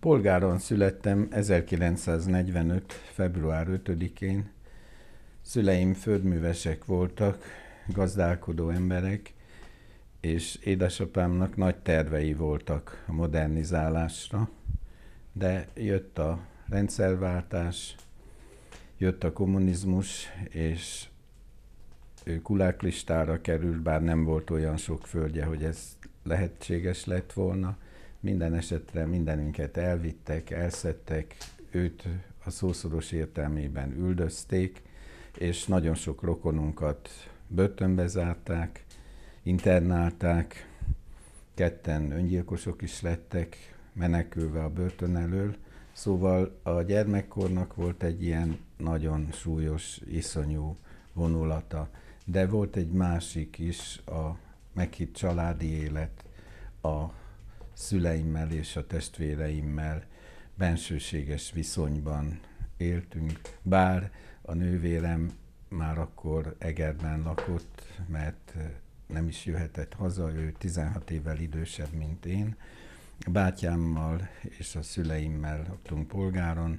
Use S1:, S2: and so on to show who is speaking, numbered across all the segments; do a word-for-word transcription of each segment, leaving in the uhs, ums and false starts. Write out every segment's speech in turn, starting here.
S1: Polgáron születtem ezerkilencszáznegyvenöt. február ötödikén. Szüleim földművesek voltak, gazdálkodó emberek, és édesapámnak nagy tervei voltak a modernizálásra, de jött a rendszerváltás, jött a kommunizmus, és ő kuláklistára került, bár nem volt olyan sok földje, hogy ez lehetséges lett volna. Minden esetre mindenünket elvittek, elszedtek, őt a szószoros értelmében üldözték, és nagyon sok rokonunkat börtönbe zárták, internálták, ketten öngyilkosok is lettek, menekülve a börtön elől. Szóval a gyermekkornak volt egy ilyen nagyon súlyos, iszonyú vonulata. De volt egy másik is, a meghitt családi élet, a szüleimmel és a testvéreimmel bensőséges viszonyban éltünk, bár a nővérem már akkor Egerben lakott, mert nem is jöhetett haza, ő tizenhat évvel idősebb, mint én. A bátyámmal és a szüleimmel laktunk Polgáron.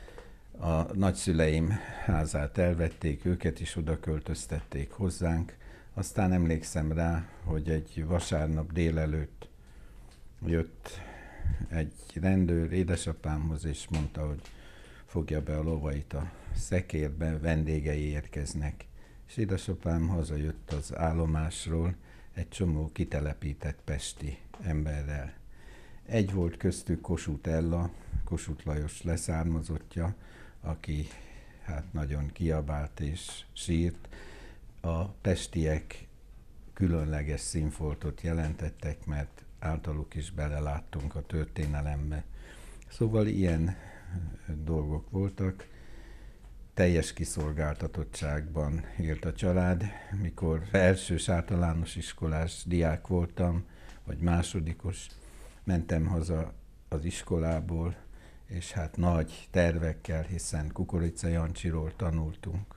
S1: A nagyszüleim házát elvették, őket is oda költöztették hozzánk. Aztán emlékszem rá, hogy egy vasárnap délelőtt jött egy rendőr édesapámhoz, és mondta, hogy fogja be a lovait a szekérbe, vendégei érkeznek. És édesapám hazajött az állomásról egy csomó kitelepített pesti emberrel. Egy volt köztük Kossuth Ella, Kossuth Lajos leszármazottja, aki hát nagyon kiabált és sírt. A pestiek különleges színfoltot jelentettek, mert általuk is beleláttunk a történelembe. Szóval ilyen dolgok voltak. Teljes kiszolgáltatottságban élt a család. Mikor elsős általános iskolás diák voltam, vagy másodikos, mentem haza az iskolából, és hát nagy tervekkel, hiszen Kukorica Jancsiról tanultunk.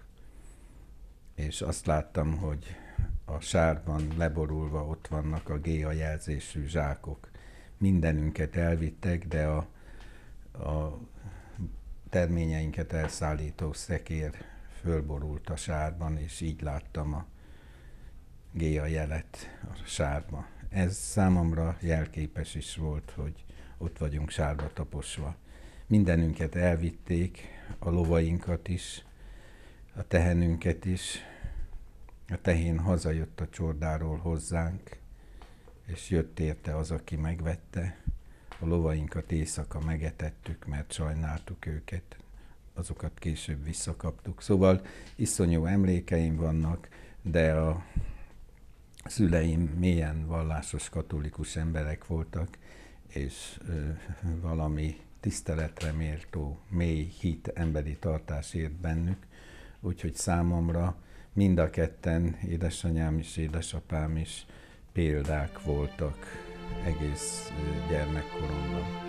S1: És azt láttam, hogy a sárban leborulva ott vannak a Géa jelzésű zsákok. Mindenünket elvittek, de a, a terményeinket elszállító szekér fölborult a sárban, és így láttam a Géa jelet a sárba. Ez számomra jelképes is volt, hogy ott vagyunk sárba taposva. Mindenünket elvitték, a lovainkat is, a tehenünket is. A tehén hazajött a csordáról hozzánk, és jött érte az, aki megvette. A lovainkat éjszaka megetettük, mert sajnáltuk őket. Azokat később visszakaptuk. Szóval iszonyú emlékeim vannak, de a szüleim mélyen vallásos katolikus emberek voltak, és ö, valami tiszteletre méltó, mély hit, emberi tartás ért bennük. Úgyhogy számomra mind a ketten, édesanyám is, édesapám is példák voltak egész gyermekkoromban.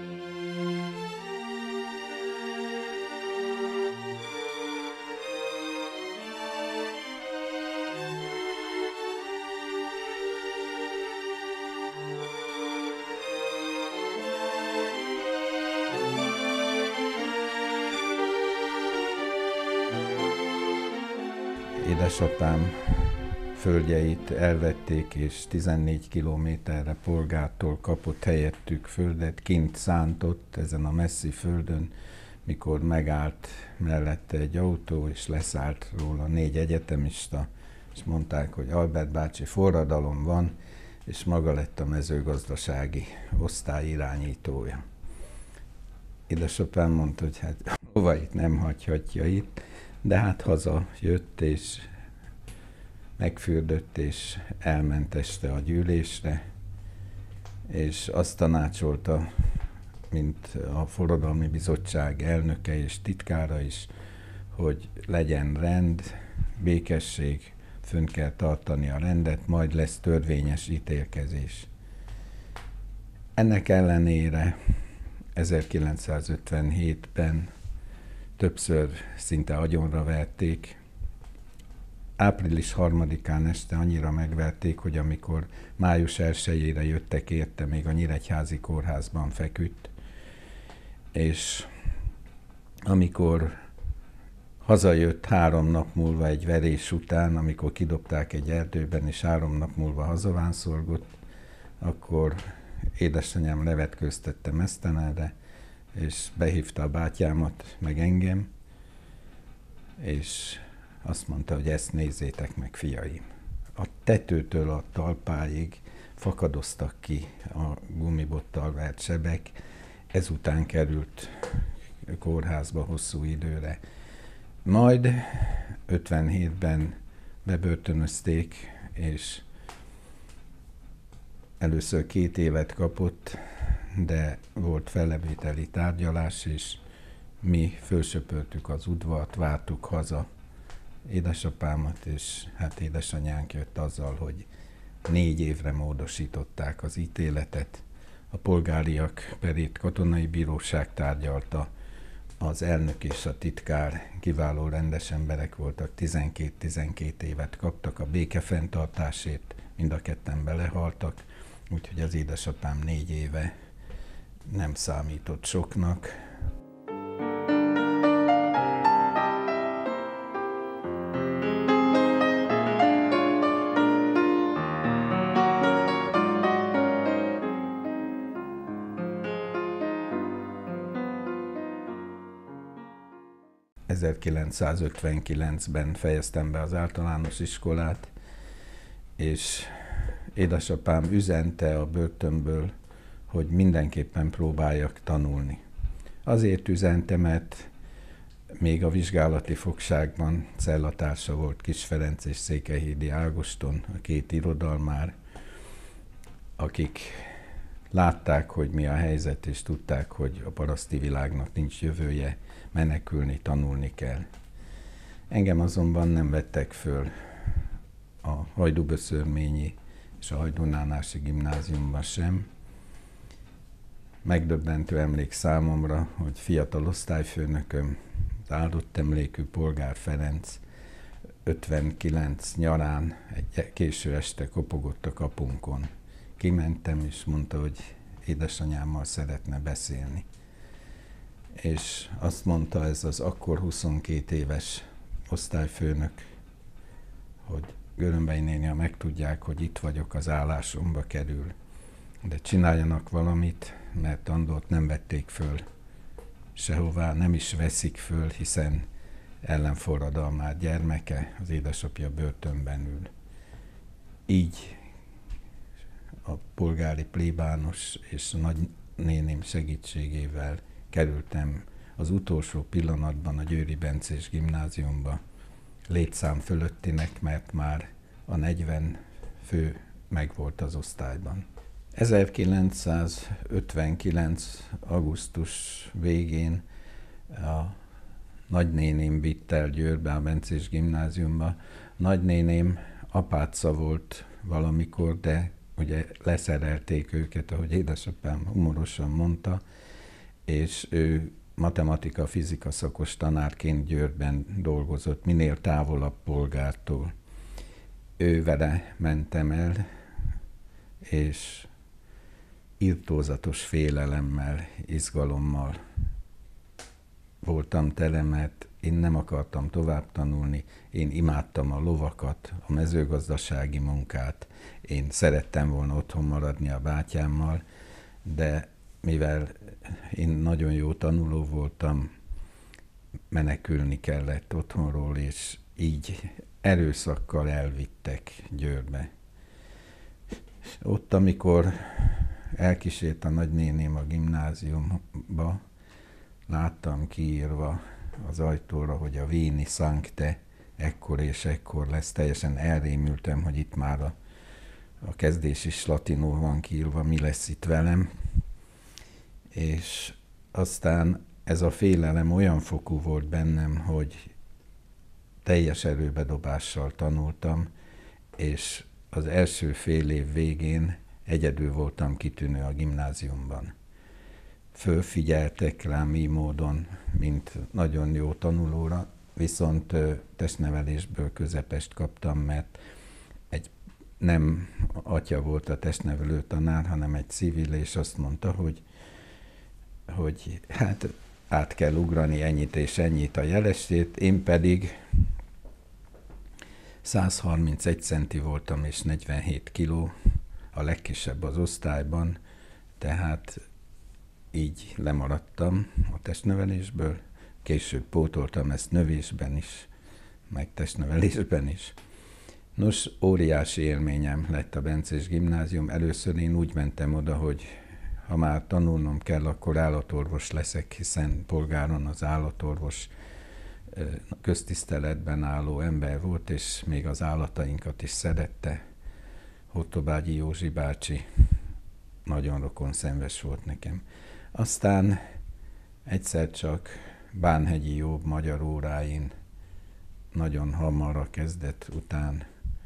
S1: Édesapám földjeit elvették, és tizennégy kilométerre Polgártól kapott helyettük földet, kint szántott ezen a messzi földön, mikor megállt mellette egy autó, és leszállt róla négy egyetemista, és mondták, hogy Albert bácsi, forradalom van, és maga lett a mezőgazdasági osztály irányítója. Édesapám mondta, hogy hát lovait nem hagyhatja itt, de hát haza jött, és megfürdött, és elment este a gyűlésre, és azt tanácsolta, mint a Forradalmi Bizottság elnöke és titkára is, hogy legyen rend, békesség, fönn kell tartani a rendet, majd lesz törvényes ítélkezés. Ennek ellenére ezerkilencszázötvenhétben többször szinte agyonra verték. Április harmadikán este annyira megverték, hogy amikor május elsejére jöttek érte, még a Nyíregyházi kórházban feküdt. és amikor hazajött három nap múlva egy verés után, amikor kidobták egy erdőben, és három nap múlva hazavánszorgott, akkor édesanyám levetkőztette mesztelenre, és behívta a bátyámat, meg engem, és azt mondta, hogy ezt nézzétek meg, fiaim. A tetőtől a talpáig fakadoztak ki a gumibottal vert sebek, ezután került kórházba hosszú időre. Majd ötvenhétben bebörtönözték, és először két évet kapott, de volt fellevételi tárgyalás, és mi fölsöpörtük az udvart, vártuk haza édesapámat, és hát édesanyánk jött azzal, hogy négy évre módosították az ítéletet. A polgáriak perét katonai bíróság tárgyalta, az elnök és a titkár kiváló rendes emberek voltak, tizenkét-tizenkét évet kaptak a békefenntartásért, mind a ketten belehaltak, úgyhogy az édesapám négy éve nem számított soknak. ezerkilencszázötvenkilencben fejeztem be az általános iskolát, és édesapám üzente a börtönből, hogy mindenképpen próbáljak tanulni. Azért üzente, mert még a vizsgálati fogságban cellatársa volt Kis Ferenc és Székelyhídi Ágoston, a két irodalmár, akik látták, hogy mi a helyzet, és tudták, hogy a paraszti világnak nincs jövője, menekülni, tanulni kell. Engem azonban nem vettek föl a Hajdúböszörményi és a Hajdúnánási gimnáziumban sem. Megdöbbentő emlék számomra, hogy fiatal osztályfőnököm, az áldott emlékű Polgár Ferenc ötvenkilenc nyarán egy késő este kopogott a kapunkon. Kimentem, és mondta, hogy édesanyámmal szeretne beszélni. És azt mondta ez az akkor huszonkét éves osztályfőnök, hogy Görömbei néni, ha megtudják, hogy itt vagyok, az állásomba kerül, de csináljanak valamit, mert Andort nem vették föl sehová, nem is veszik föl, hiszen ellenforradalmár gyermeke, az édesapja börtönben ül. Így a polgári plébános és a nagynéném segítségével kerültem az utolsó pillanatban a Győri Bencés gimnáziumba, létszám fölöttinek, mert már a negyven fő megvolt az osztályban. ezerkilencszázötvenkilenc. augusztus végén a nagynéném vitt el Győrbe, a Bencés gimnáziumba. Nagynéném apáca volt valamikor, de ugye leszerelték őket, ahogy édesapám humorosan mondta, és ő matematika-fizika szakos tanárként Győrben dolgozott, minél távolabb Polgártól. Ő vele mentem el, és irtózatos félelemmel, izgalommal voltam tele, mert én nem akartam tovább tanulni, én imádtam a lovakat, a mezőgazdasági munkát, én szerettem volna otthon maradni a bátyámmal, de mivel én nagyon jó tanuló voltam, menekülni kellett otthonról, és így erőszakkal elvittek Győrbe. Ott, amikor elkísért a nagynéném a gimnáziumba, láttam kiírva az ajtóra, hogy a Vini Sancte ekkor és ekkor lesz. Teljesen elrémültem, hogy itt már a, a kezdés is latinul van kiírva, mi lesz itt velem. És aztán ez a félelem olyan fokú volt bennem, hogy teljes erőbedobással tanultam, és az első fél év végén egyedül voltam kitűnő a gimnáziumban. Fölfigyeltek rám így módon, mint nagyon jó tanulóra, viszont testnevelésből közepest kaptam, mert egy nem atya volt a testnevelő tanár, hanem egy civil, és azt mondta, hogy hogy hát át kell ugrani ennyit és ennyit a jelesét, én pedig száz harmincegy centi voltam és negyvenhét kiló, a legkisebb az osztályban, tehát így lemaradtam a testnevelésből. Később pótoltam ezt növésben is, meg testnevelésben is. Nos, óriási élményem lett a Bencés Gimnázium. Először én úgy mentem oda, hogy ha már tanulnom kell, akkor állatorvos leszek, hiszen polgáron az állatorvos köztiszteletben álló ember volt, és még az állatainkat is szerette. Hottobágyi Józsi bácsi nagyon rokonszenves volt nekem. Aztán egyszer csak Bánhegyi Jobb magyar óráin nagyon hamarra kezdett után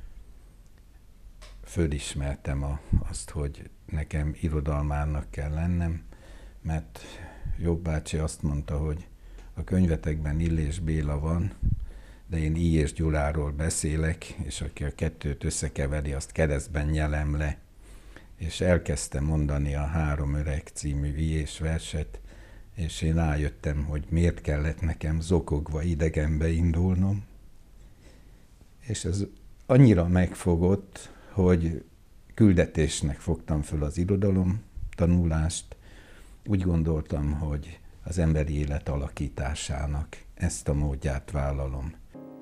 S1: fölismertem a, azt, hogy nekem irodalmárnak kell lennem, mert Jobb bácsi azt mondta, hogy a könyvetekben Illés Béla van, de én I. és Gyuláról beszélek, és aki a kettőt összekeveri, azt keresztben nyelem le. És elkezdte mondani a Három öreg című viés verset, és én rájöttem, hogy miért kellett nekem zokogva idegenbe indulnom. És ez annyira megfogott, hogy küldetésnek fogtam föl az irodalom tanulást. Úgy gondoltam, hogy az emberi élet alakításának ezt a módját vállalom.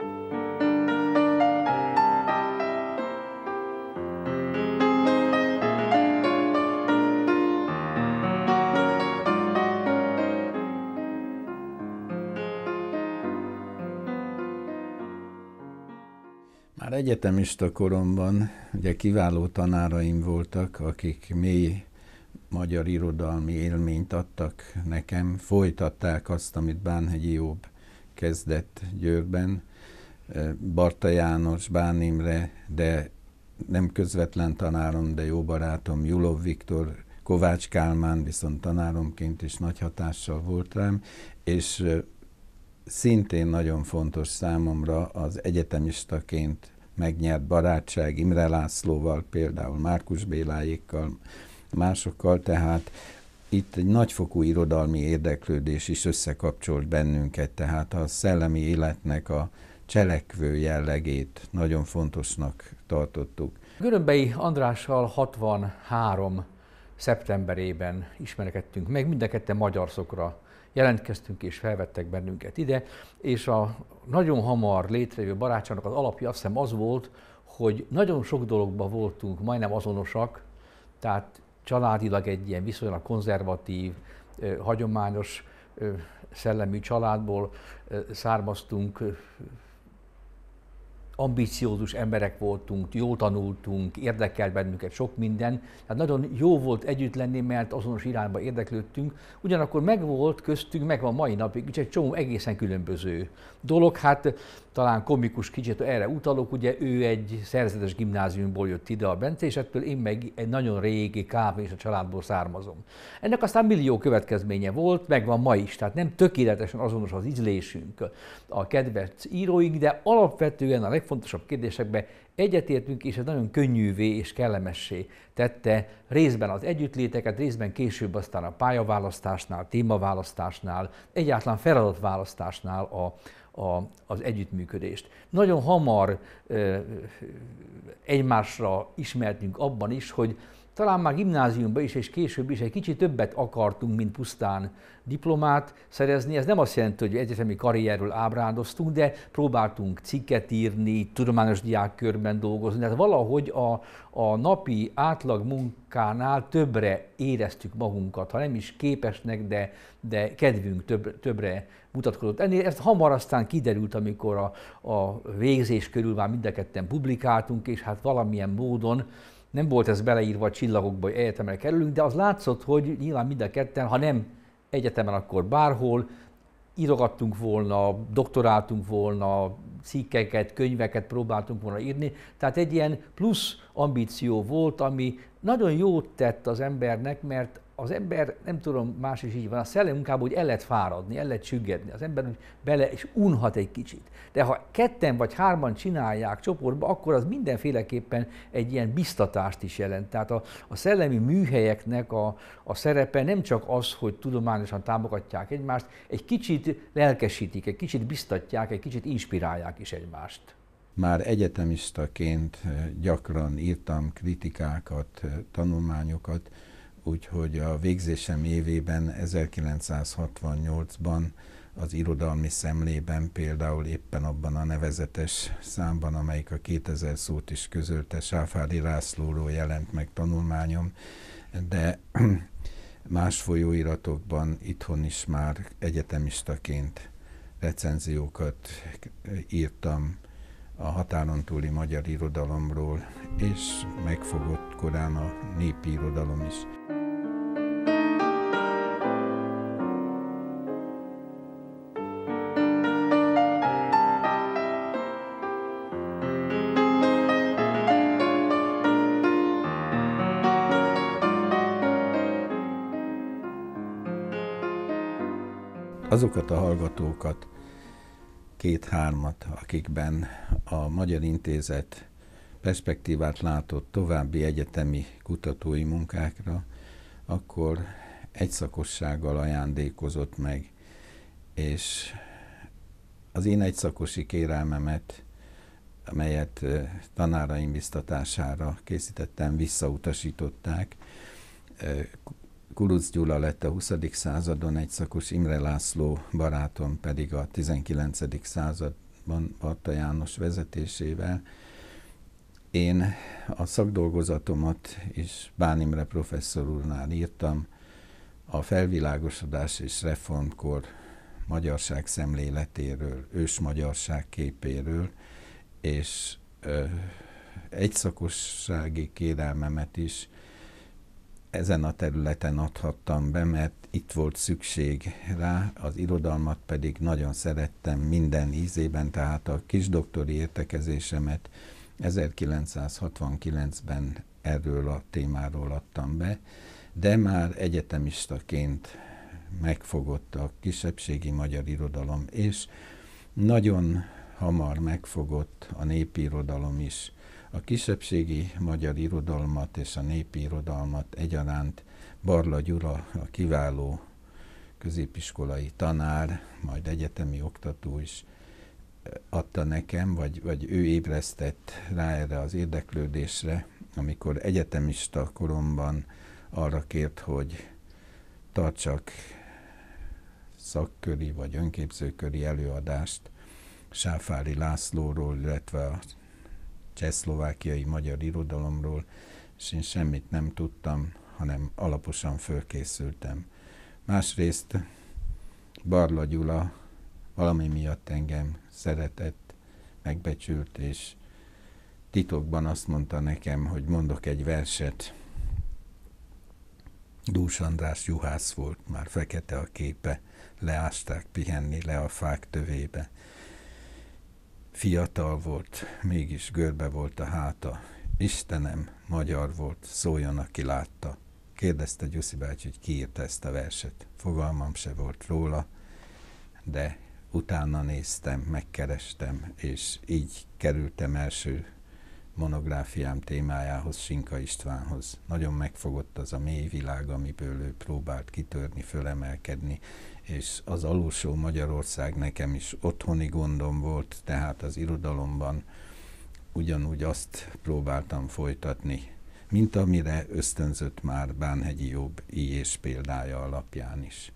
S1: Már egyetemista koromban ugye kiváló tanáraim voltak, akik mély magyar irodalmi élményt adtak nekem, folytatták azt, amit Bánhegyi Jobb kezdett Győrben, Barta János, Bán Imre, de nem közvetlen tanárom, de jó barátom Gyulov Viktor, Kovács Kálmán viszont tanáromként is nagy hatással volt rám, és szintén nagyon fontos számomra az egyetemistaként megnyert barátság Imre Lászlóval, például Márkus Béláékkal, másokkal, tehát itt egy nagyfokú irodalmi érdeklődés is összekapcsolt bennünket, tehát a szellemi életnek a cselekvő jellegét nagyon fontosnak tartottuk.
S2: Görönbei Andrással hatvanhárom szeptemberében ismerkedtünk meg, mind a ketten magyar szokra jelentkeztünk és felvettek bennünket ide, és a nagyon hamar létrejövő barátságnak az alapja azt hiszem az volt, hogy nagyon sok dologban voltunk majdnem azonosak, tehát családilag egy ilyen viszonylag konzervatív, hagyományos szellemű családból származtunk, ambiciózus emberek voltunk, jól tanultunk, érdekelt bennünket sok minden, tehát nagyon jó volt együtt lenni, mert azonos irányba érdeklődtünk, ugyanakkor megvolt köztünk, megvan mai napig is egy csomó egészen különböző dolog, hát talán komikus kicsit erre utalok, ugye ő egy szerzetes gimnáziumból jött ide a Bencésettől, én meg egy nagyon régi kávé és a családból származom. Ennek aztán millió következménye volt, megvan ma is, tehát nem tökéletesen azonos az ízlésünk, a kedvenc íróink, de alapvetően a legfontosabb kérdésekben egyetértünk, és ez nagyon könnyűvé és kellemessé tette részben az együttléteket, részben később aztán a pályaválasztásnál, témaválasztásnál, egyáltalán feladatválasztásnál a, a, az együttműködést. Nagyon hamar ö, egymásra ismertünk abban is, hogy talán már gimnáziumban is, és később is egy kicsit többet akartunk, mint pusztán diplomát szerezni. Ez nem azt jelenti, hogy egyetemi karrierről ábrándoztunk, de próbáltunk cikket írni, tudományos diákkörben dolgozni. Tehát valahogy a, a napi átlag munkánál többre éreztük magunkat, ha nem is képesnek, de, de kedvünk több, többre mutatkozott. Ennél ez hamar aztán kiderült, amikor a, a végzés körül már mind a ketten publikáltunk, és hát valamilyen módon nem volt ez beleírva a csillagokba, hogy egyetemre kerülünk, de az látszott, hogy nyilván mind a ketten, ha nem egyetemen, akkor bárhol írogattunk volna, doktoráltunk volna, cikkeket, könyveket próbáltunk volna írni. Tehát egy ilyen plusz ambíció volt, ami nagyon jót tett az embernek, mert az ember, nem tudom, más is így van, a szellemi munkában úgy el lehet fáradni, el lehet süggedni, az ember úgy bele és unhat egy kicsit. De ha ketten vagy hárman csinálják csoportba, akkor az mindenféleképpen egy ilyen biztatást is jelent. Tehát a, a szellemi műhelyeknek a, a szerepe nem csak az, hogy tudományosan támogatják egymást, egy kicsit lelkesítik, egy kicsit biztatják, egy kicsit inspirálják is egymást.
S1: Már egyetemistaként gyakran írtam kritikákat, tanulmányokat, úgyhogy a végzésem évében ezerkilencszázhatvannyolcban az Irodalmi Szemlében például éppen abban a nevezetes számban, amelyik a kétezer szót is közölte, Sáfári Lászlóról jelent meg tanulmányom, de más folyóiratokban itthon is már egyetemistaként recenziókat írtam a határon túli magyar irodalomról, és megfogott korán a népi irodalom is. Azokat a hallgatókat, két-hármat, akikben a Magyar Intézet perspektívát látott további egyetemi kutatói munkákra, akkor egyszakossággal ajándékozott meg, és az én egyszakosi kérelmemet, amelyet tanáraim biztatására készítettem, visszautasították. Kurucz Gyula lett a huszadik századon egyszakos, Imre László barátom pedig a tizenkilencedik században Barta János vezetésével. Én a szakdolgozatomat is Bán Imre professzor úrnál írtam, a felvilágosodás és reformkor magyarság szemléletéről, ősmagyarság képéről, és ö, egyszakossági kérelmemet is ezen a területen adhattam be, mert itt volt szükség rá, az irodalmat pedig nagyon szerettem minden ízében, tehát a kisdoktori értekezésemet ezerkilencszázhatvankilencben erről a témáról adtam be, de már egyetemistaként megfogott a kisebbségi magyar irodalom, és nagyon hamar megfogott a népi irodalom is. A kisebbségi magyar irodalmat és a népi irodalmat egyaránt Barla Gyula, a kiváló középiskolai tanár, majd egyetemi oktató is adta nekem, vagy, vagy ő ébresztett rá erre az érdeklődésre, amikor egyetemista koromban arra kért, hogy tartsak szakköri vagy önképzőköri előadást Sáfári Lászlóról, illetve a csehszlovákiai magyar irodalomról, és én semmit nem tudtam, hanem alaposan fölkészültem. Másrészt Barla Gyula valami miatt engem szeretett, megbecsült, és titokban azt mondta nekem, hogy mondok egy verset. Dús András juhász volt, már fekete a képe, leásták pihenni le a fák tövébe. Fiatal volt, mégis görbe volt a háta. Istenem, magyar volt, szóljon, aki látta. Kérdezte Gyuszi bácsi, hogy ki írta ezt a verset. Fogalmam se volt róla, de utána néztem, megkerestem, és így kerültem első monográfiám témájához, Sinka Istvánhoz. Nagyon megfogott az a mély világ, amiből ő próbált kitörni, fölemelkedni, és az alulsó Magyarország nekem is otthoni gondom volt, tehát az irodalomban ugyanúgy azt próbáltam folytatni, mint amire ösztönzött már Bánhegyi Jobb íjés példája alapján is.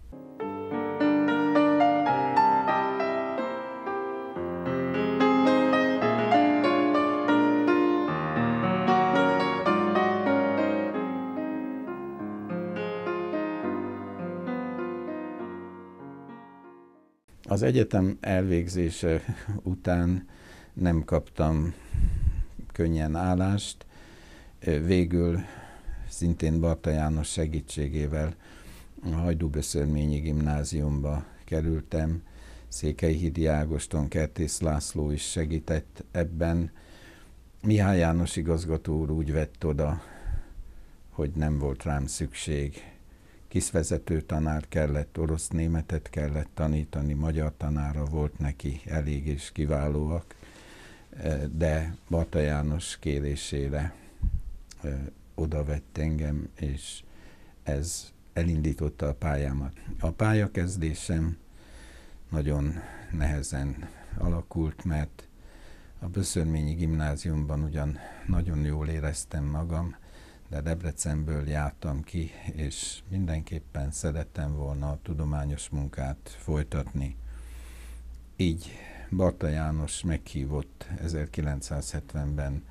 S1: Az egyetem elvégzése után nem kaptam könnyen állást. Végül szintén Barta János segítségével a Hajdúböszörményi Gimnáziumba kerültem. Székelyhidi Ágoston, Kertész László is segített ebben. Mihály János igazgató úr úgy vett oda, hogy nem volt rám szükség. kiszvezető tanár kellett, orosz-németet kellett tanítani, magyar tanára volt neki, elég és kiválóak, de Barta János kérésére oda vett engem, és ez elindította a pályámat. A pályakezdésem nagyon nehezen alakult, mert a Böszörményi Gimnáziumban ugyan nagyon jól éreztem magam, de Debrecenből jártam ki, és mindenképpen szerettem volna a tudományos munkát folytatni. Így Barta János meghívott ezerkilencszázhetvenben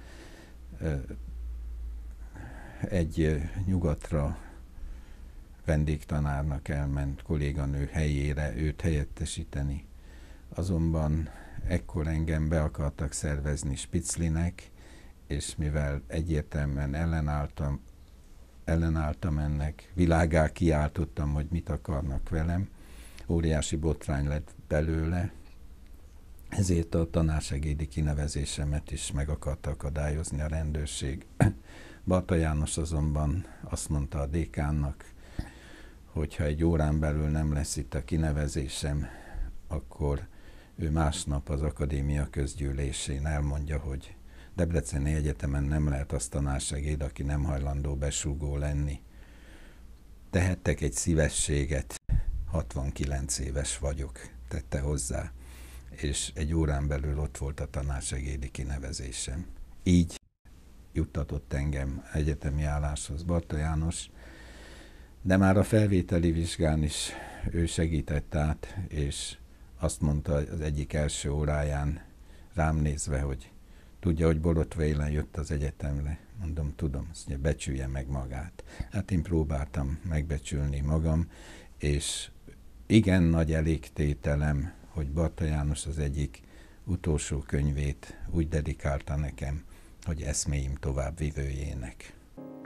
S1: egy nyugatra vendégtanárnak elment kolléganő helyére őt helyettesíteni. Azonban ekkor engem be akartak szervezni Spitzlinek, és mivel egyértelműen ellenálltam, ellenálltam ennek, világá kiáltottam, hogy mit akarnak velem, óriási botrány lett belőle, ezért a tanársegédi kinevezésemet is meg akarta akadályozni a rendőrség. Barta János azonban azt mondta a dékánnak, hogy ha egy órán belül nem lesz itt a kinevezésem, akkor ő másnap az akadémia közgyűlésén elmondja, hogy Debreceni Egyetemen nem lehet az tanársegéd, aki nem hajlandó besúgó lenni. Tehettek egy szívességet, hatvankilenc éves vagyok, tette hozzá, és egy órán belül ott volt a tanársegédi kinevezésem. Így juttatott engem egyetemi álláshoz Barta János, de már a felvételi vizsgán is ő segített át, és azt mondta az egyik első óráján rám nézve, hogy tudja, hogy Borotva élen jött az egyetemre. Mondom, tudom, azt mondja, becsülje meg magát. Hát én próbáltam megbecsülni magam, és igen nagy elégtételem, hogy Barta János az egyik utolsó könyvét úgy dedikálta nekem, hogy eszméim továbbvivőjének.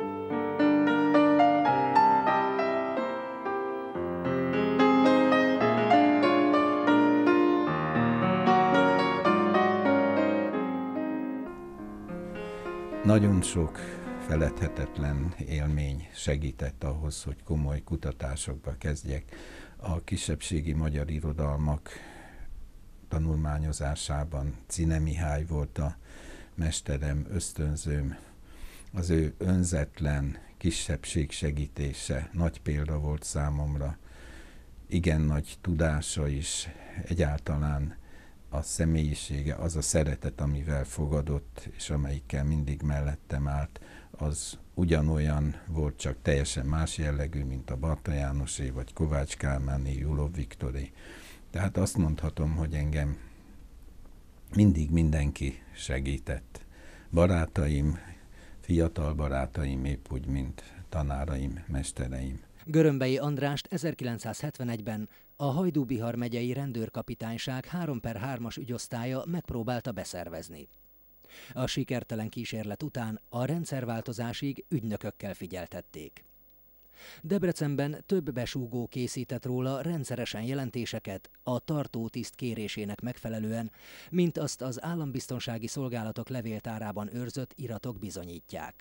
S1: Nagyon sok feledhetetlen élmény segített ahhoz, hogy komoly kutatásokba kezdjek. A kisebbségi magyar irodalmak tanulmányozásában Czine Mihály volt a mesterem, ösztönzőm. Az ő önzetlen kisebbség segítése nagy példa volt számomra. Igen nagy tudása is, egyáltalán a személyisége, az a szeretet, amivel fogadott, és amelyikkel mindig mellettem állt, az ugyanolyan volt, csak teljesen más jellegű, mint a Barta Jánosé, vagy Kovács Kálmáné, Julov Viktoré. Tehát azt mondhatom, hogy engem mindig mindenki segített. Barátaim, fiatal barátaim, épp úgy, mint tanáraim, mestereim.
S3: Görömbei Andrást ezerkilencszázhetvenegyben a Hajdú-Bihar megyei rendőrkapitányság három per hármas ügyosztálya megpróbálta beszervezni. A sikertelen kísérlet után a rendszerváltozásig ügynökökkel figyeltették. Debrecenben több besúgó készített róla rendszeresen jelentéseket a tartótiszt kérésének megfelelően, mint azt az állambiztonsági szolgálatok levéltárában őrzött iratok bizonyítják.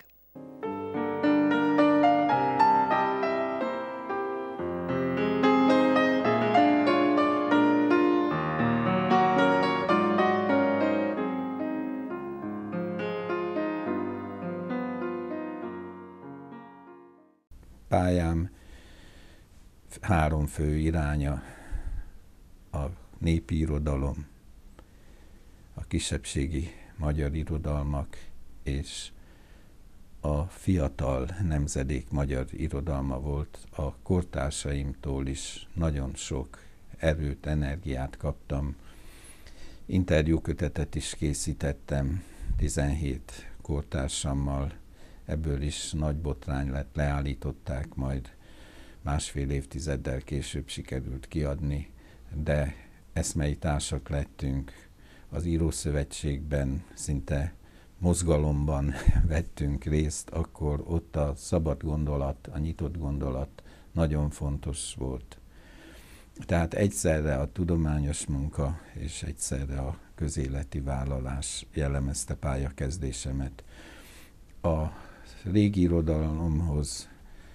S1: Pályám három fő iránya: a népi irodalom, a kisebbségi magyar irodalmak és a fiatal nemzedék magyar irodalma volt. A kortársaimtól is nagyon sok erőt, energiát kaptam. Interjúkötetet is készítettem tizenhét kortársammal, ebből is nagy botrány lett, leállították, majd másfél évtizeddel később sikerült kiadni, de eszmei társak lettünk, az írószövetségben szinte mozgalomban vettünk részt, akkor ott a szabad gondolat, a nyitott gondolat nagyon fontos volt. Tehát egyszerre a tudományos munka és egyszerre a közéleti vállalás jellemezte pályakezdésemet. A régi irodalomhoz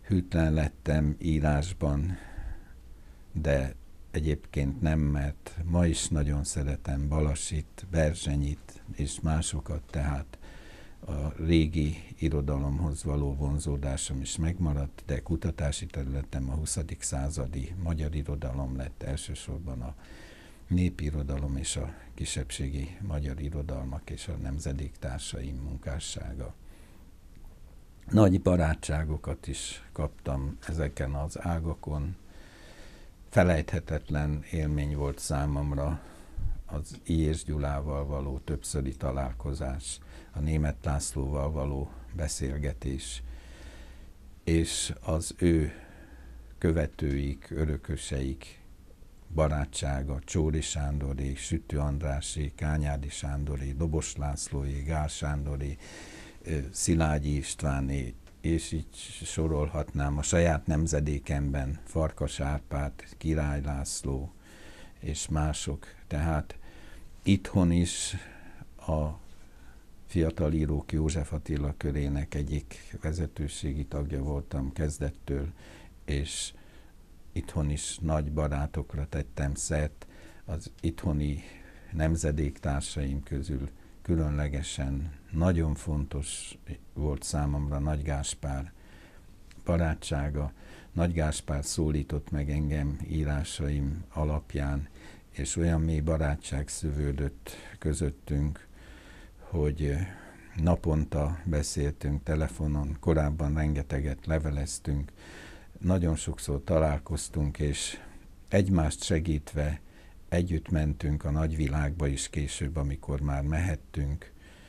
S1: hűtlen lettem írásban, de egyébként nem, mert ma is nagyon szeretem Balassit, Berzsenyit és másokat, tehát a régi irodalomhoz való vonzódásom is megmaradt, de kutatási területem a huszadik századi magyar irodalom lett, elsősorban a népirodalom és a kisebbségi magyar irodalmak és a nemzedéktársaim munkássága. Nagy barátságokat is kaptam ezeken az ágakon. Felejthetetlen élmény volt számomra az I. Gyulával való többszöri találkozás, a Németh Lászlóval való beszélgetés, és az ő követőik, örököseik barátsága, Csóri Sándoré, Sütő Andrásé, Kányádi Sándoré, Dobos Lászlóé, Gál Sándoré, Szilágyi Istváné, és így sorolhatnám a saját nemzedékemben, Farkas Árpád, Király László és mások. Tehát itthon is a Fiatal Írók József Attila körének egyik vezetőségi tagja voltam kezdettől, és itthon is nagy barátokra tettem szert. Az itthoni nemzedéktársaim közül különlegesen nagyon fontos volt számomra Nagy Gáspár barátsága. Nagy Gáspár szólított meg engem írásaim alapján, és olyan mély barátság szövődött közöttünk, hogy naponta beszéltünk telefonon, korábban rengeteget leveleztünk, nagyon sokszor találkoztunk, és egymást segítve együtt mentünk a nagyvilágba is később, amikor már mehettünk.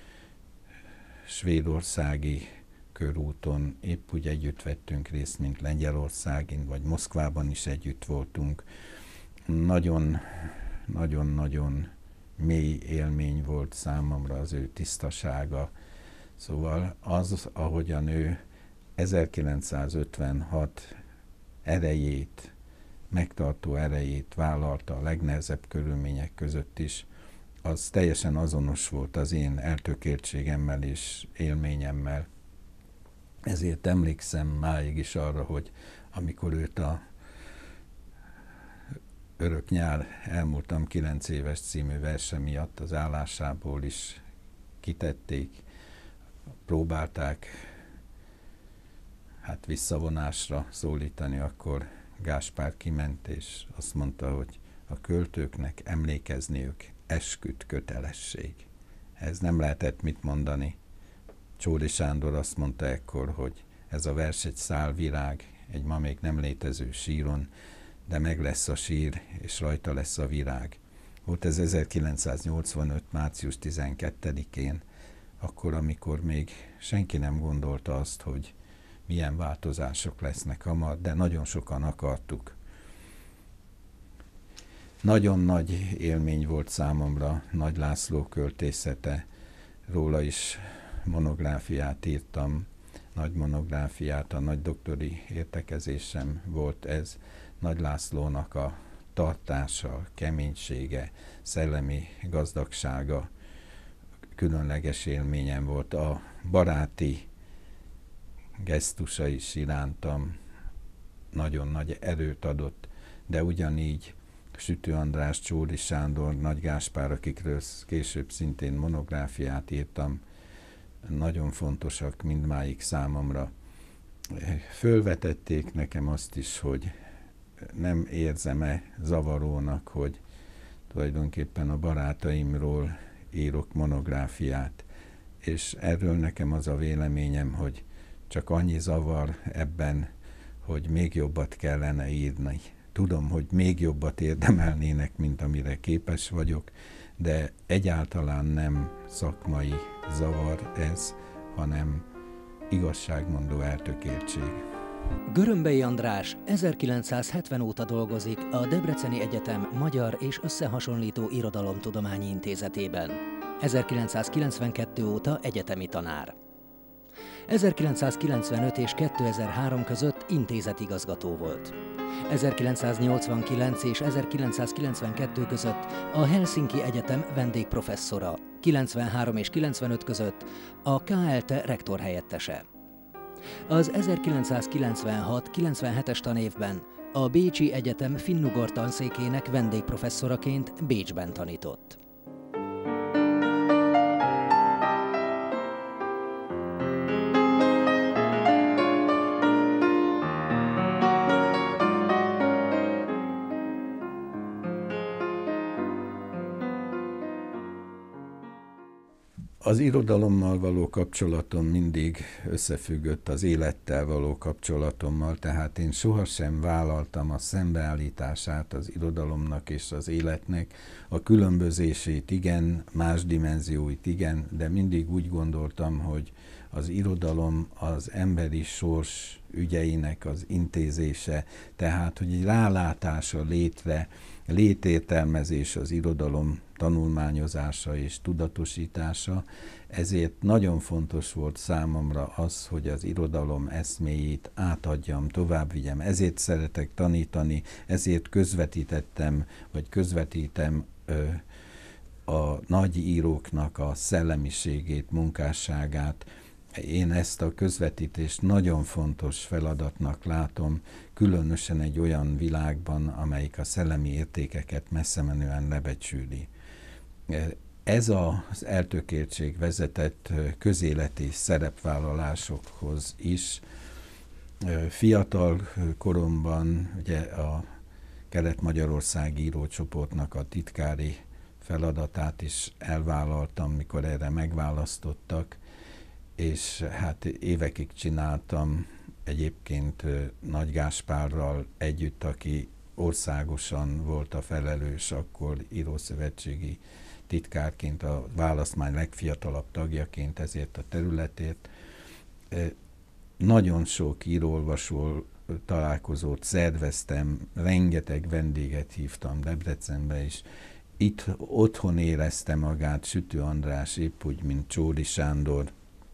S1: Svédországi körúton épp úgy együtt vettünk részt, mint Lengyelországin, vagy Moszkvában is együtt voltunk. Nagyon, nagyon-nagyon mély élmény volt számomra az ő tisztasága. Szóval az, ahogyan ő ezerkilencszázötvenhat erejét, megtartó erejét vállalta a legnehezebb körülmények között is, az teljesen azonos volt az én eltökéltségemmel és élményemmel. Ezért emlékszem máig is arra, hogy amikor őt a Örök nyár, elmúltam kilenc éves című verse miatt az állásából is kitették, próbálták hát visszavonásra szólítani, akkor Gáspár kiment, és azt mondta, hogy a költőknek emlékezniük esküdt kötelesség. Ez nem lehetett mit mondani. Csóri Sándor azt mondta ekkor, hogy ez a vers egy szál virág, egy ma még nem létező síron, de meg lesz a sír, és rajta lesz a virág. Volt ez ezerkilencszáznyolcvanöt. március tizenkettedikén, akkor, amikor még senki nem gondolta azt, hogy milyen változások lesznek hamar, de nagyon sokan akartuk. Nagyon nagy élmény volt számomra Nagy László költészete, róla is monográfiát írtam, nagy monográfiát, a nagy doktori értekezésem volt ez. Nagy Lászlónak a tartása, keménysége, szellemi gazdagsága különleges élményem volt. A baráti gesztusa is irántam nagyon nagy erőt adott, de ugyanígy Sütő András, Csóri Sándor, Nagy Gáspár, akikről később szintén monográfiát írtam, nagyon fontosak mindmáig számomra. Fölvetették nekem azt is, hogy nem érzem-e zavarónak, hogy tulajdonképpen a barátaimról írok monográfiát, és erről nekem az a véleményem, hogy csak annyi zavar ebben, hogy még jobbat kellene írni. Tudom, hogy még jobbat érdemelnének, mint amire képes vagyok, de egyáltalán nem szakmai zavar ez, hanem igazságmondó eltökéltség.
S3: Görömbei András ezerkilencszázhetven óta dolgozik a Debreceni Egyetem Magyar és Összehasonlító Irodalomtudományi Intézetében. ezerkilencszázkilencvenkettő óta egyetemi tanár. ezerkilencszázkilencvenöt és kétezer-három között intézetigazgató volt. ezerkilencszáznyolcvankilenc és ezerkilencszázkilencvenkettő között a Helsinki Egyetem vendégprofesszora, kilencvenhárom és kilencvenöt között a ká el té rektorhelyettese. Az ezerkilencszázkilencvenhat kilencvenhetes tanévben a Bécsi Egyetem finnugor tanszékének vendégprofesszoraként Bécsben tanított.
S1: Az irodalommal való kapcsolatom mindig összefüggött az élettel való kapcsolatommal, tehát én sohasem vállaltam a szembeállítását az irodalomnak és az életnek, a különbözését igen, más dimenzióit igen, de mindig úgy gondoltam, hogy az irodalom az emberi sors ügyeinek az intézése, tehát hogy egy rálátás a létre, létértelmezés az irodalom tanulmányozása és tudatosítása, ezért nagyon fontos volt számomra az, hogy az irodalom eszméjét átadjam, továbbvigyem. Ezért szeretek tanítani, ezért közvetítettem, vagy közvetítem ö, a nagy íróknak a szellemiségét, munkásságát. Én ezt a közvetítést nagyon fontos feladatnak látom, különösen egy olyan világban, amelyik a szellemi értékeket messzemenően lebecsüli. Ez az eltökéltség vezetett közéleti szerepvállalásokhoz is. Fiatal koromban ugye a Kelet-Magyarország írócsoportnak a titkári feladatát is elvállaltam, mikor erre megválasztottak, és hát évekig csináltam egyébként Nagy Gáspárral együtt, aki országosan volt a felelős, akkor írószövetségi titkárként, a választmány legfiatalabb tagjaként ezért a területért. Nagyon sok író-olvasó találkozót szerveztem, rengeteg vendéget hívtam Debrecenbe is. Itt otthon érezte magát Sütő András, épp úgy, mint Csóri Sándor,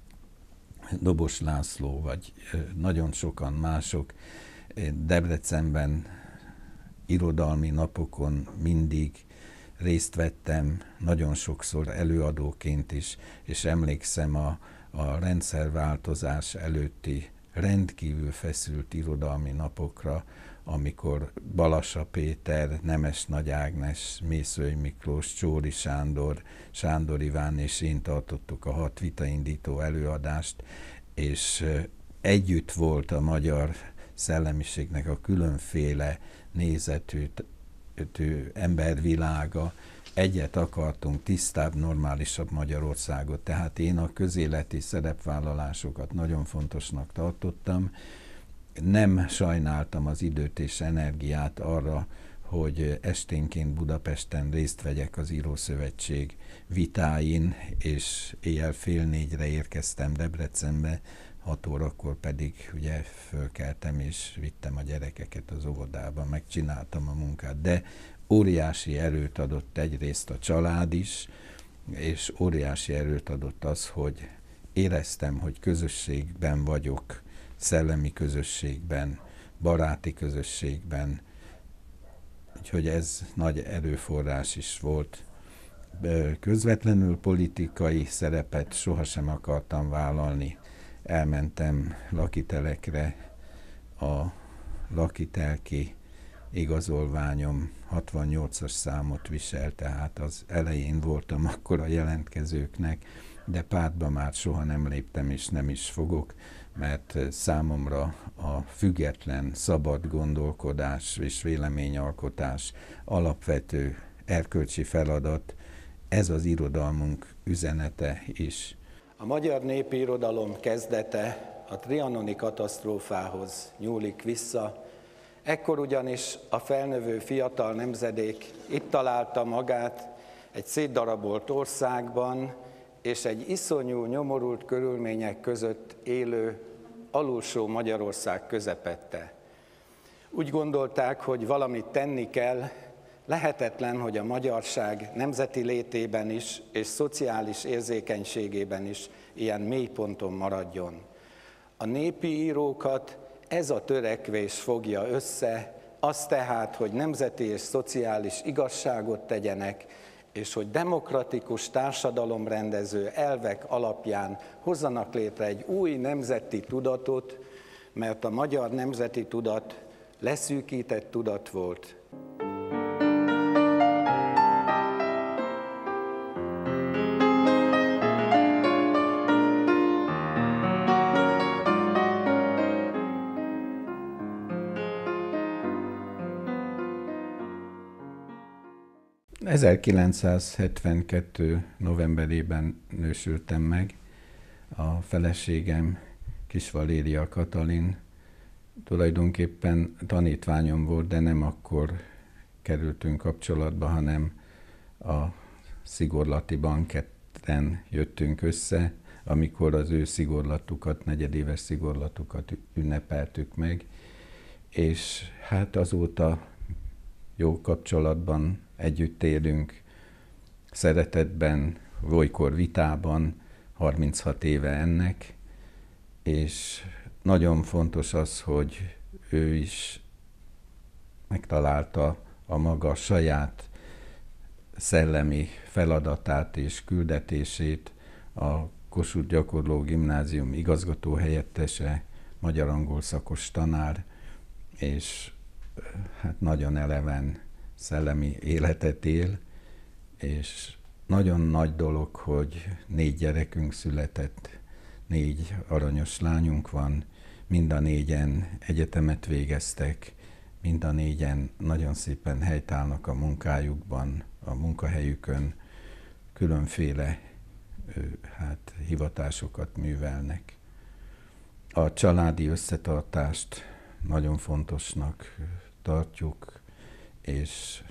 S1: Dobos László, vagy nagyon sokan mások. Debrecenben irodalmi napokon mindig részt vettem, nagyon sokszor előadóként is, és emlékszem a, a rendszerváltozás előtti rendkívül feszült irodalmi napokra, amikor Balassa Péter, Nemes Nagy Ágnes, Mészöly Miklós, Csóri Sándor, Sándor Iván és én tartottuk a hat vitaindító előadást, és együtt volt a magyar szellemiségnek a különféle nézetű embervilága, egyet akartunk, tisztább, normálisabb Magyarországot, tehát én a közéleti szerepvállalásokat nagyon fontosnak tartottam. Nem sajnáltam az időt és energiát arra, hogy esténként Budapesten részt vegyek az Írószövetség vitáin, és éjjel fél négyre érkeztem Debrecenbe, hat órakor pedig ugye fölkeltem és vittem a gyerekeket az óvodába, megcsináltam a munkát, de óriási erőt adott egyrészt a család is, és óriási erőt adott az, hogy éreztem, hogy közösségben vagyok, szellemi közösségben, baráti közösségben, úgyhogy ez nagy erőforrás is volt. Közvetlenül politikai szerepet sohasem akartam vállalni. Elmentem lakitelekre, a lakitelki igazolványom hatvannyolcas számot visel, tehát az elején voltam akkor a jelentkezőknek, de pártba már soha nem léptem és nem is fogok, mert számomra a független, szabad gondolkodás és véleményalkotás alapvető erkölcsi feladat, ez az irodalmunk üzenete is.
S4: A magyar népi irodalom kezdete a trianoni katasztrófához nyúlik vissza, ekkor ugyanis a felnövő fiatal nemzedék itt találta magát egy szétdarabolt országban, és egy iszonyú, nyomorult körülmények között élő alulsó Magyarország közepette. Úgy gondolták, hogy valamit tenni kell, lehetetlen, hogy a magyarság nemzeti létében is és szociális érzékenységében is ilyen mélyponton maradjon. A népi írókat ez a törekvés fogja össze, az tehát, hogy nemzeti és szociális igazságot tegyenek, és hogy demokratikus társadalomrendező elvek alapján hozzanak létre egy új nemzeti tudatot, mert a magyar nemzeti tudat leszűkített tudat volt.
S1: ezerkilencszázhetvenkettő novemberében nősültem meg. A feleségem Kis Valéria Katalin tulajdonképpen tanítványom volt, de nem akkor kerültünk kapcsolatba, hanem a szigorlatiban ketten jöttünk össze, amikor az ő szigorlatukat, negyedéves szigorlatukat ünnepeltük meg, és hát azóta jó kapcsolatban együtt élünk, szeretetben, olykor vitában, harminchat éve ennek, és nagyon fontos az, hogy ő is megtalálta a maga saját szellemi feladatát és küldetését, a Kossuth Gyakorló Gimnázium igazgató helyettese, magyar-angol szakos tanár, és hát nagyon eleven szellemi életet él, és nagyon nagy dolog, hogy négy gyerekünk született, négy aranyos lányunk van, mind a négyen egyetemet végeztek, mind a négyen nagyon szépen helytállnak a munkájukban, a munkahelyükön, különféle hát, hivatásokat művelnek. A családi összetartást nagyon fontosnak tartjuk, és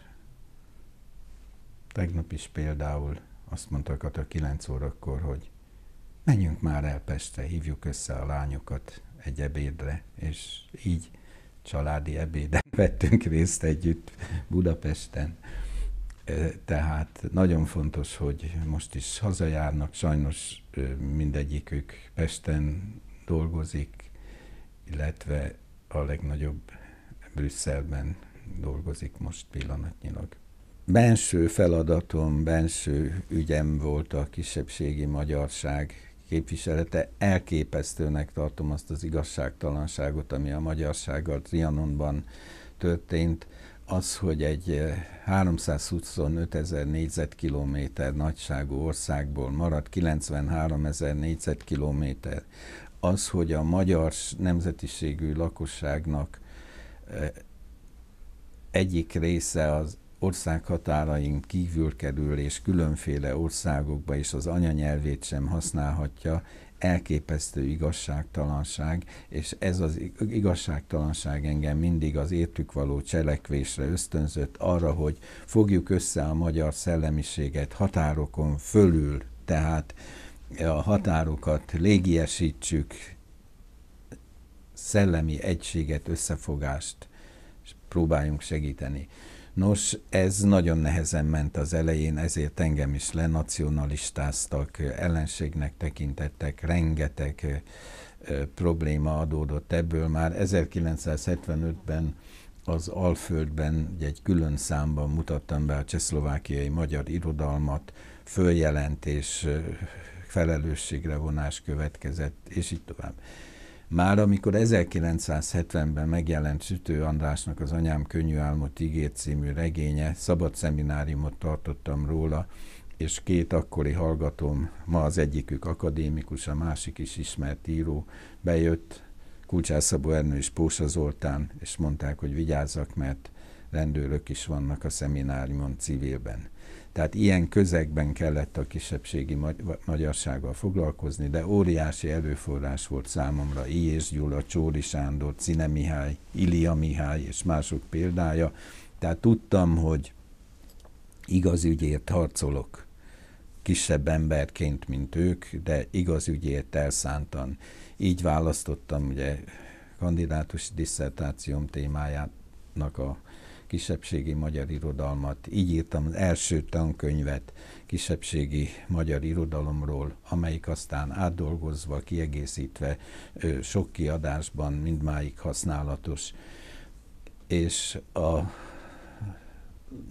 S1: tegnap is például azt mondtak a kilenc órakor, hogy menjünk már el Pestre, hívjuk össze a lányokat egy ebédre, és így családi ebéden vettünk részt együtt Budapesten. Tehát nagyon fontos, hogy most is hazajárnak, sajnos mindegyikük Pesten dolgozik, illetve a legnagyobb Brüsszelben dolgozik most pillanatnyilag. Benső feladatom, benső ügyem volt a kisebbségi magyarság képviselete. Elképesztőnek tartom azt az igazságtalanságot, ami a magyarsággal Trianonban történt. Az, hogy egy háromszázhuszonöt ezer négyzetkilométer nagyságú országból maradt kilencvenhárom ezer négyzetkilométer, az, hogy a magyar nemzetiségű lakosságnak egyik része az ország határain kívül kerül, és különféle országokba is az anyanyelvét sem használhatja, elképesztő igazságtalanság, és ez az igazságtalanság engem mindig az értük való cselekvésre ösztönzött arra, hogy fogjuk össze a magyar szellemiséget határokon fölül, tehát a határokat légiesítsük, szellemi egységet, összefogást próbáljunk segíteni. Nos, ez nagyon nehezen ment az elején, ezért engem is lenacionalistáztak, ellenségnek tekintettek, rengeteg ö, probléma adódott ebből. Már ezerkilencszázhetvenötben az Alföldben egy külön számban mutattam be a csehszlovákiai magyar irodalmat, följelent és felelősségre vonás következett, és így tovább. Már amikor ezerkilencszázhetvenben megjelent Sütő Andrásnak az Anyám könnyű álmot ígért című regénye, szabad szemináriumot tartottam róla, és két akkori hallgatóm, ma az egyikük akadémikus, a másik is ismert író, bejött, Kulcsár Szabó Ernő és Pósa Zoltán, és mondták, hogy vigyázzak, mert rendőrök is vannak a szemináriumon civilben. Tehát ilyen közegben kellett a kisebbségi magyarsággal foglalkozni, de óriási erőforrás volt számomra Ilyés Gyula, Csóri Sándor, Czine Mihály, Ilia Mihály és mások példája. Tehát tudtam, hogy igaz ügyért harcolok, kisebb emberként, mint ők, de igaz ügyért elszántan. Így választottam ugye kandidátusi disszertációm témájának a kisebbségi magyar irodalmat. Így írtam az első tankönyvet kisebbségi magyar irodalomról, amelyik aztán átdolgozva, kiegészítve sok kiadásban mindmáig használatos. És a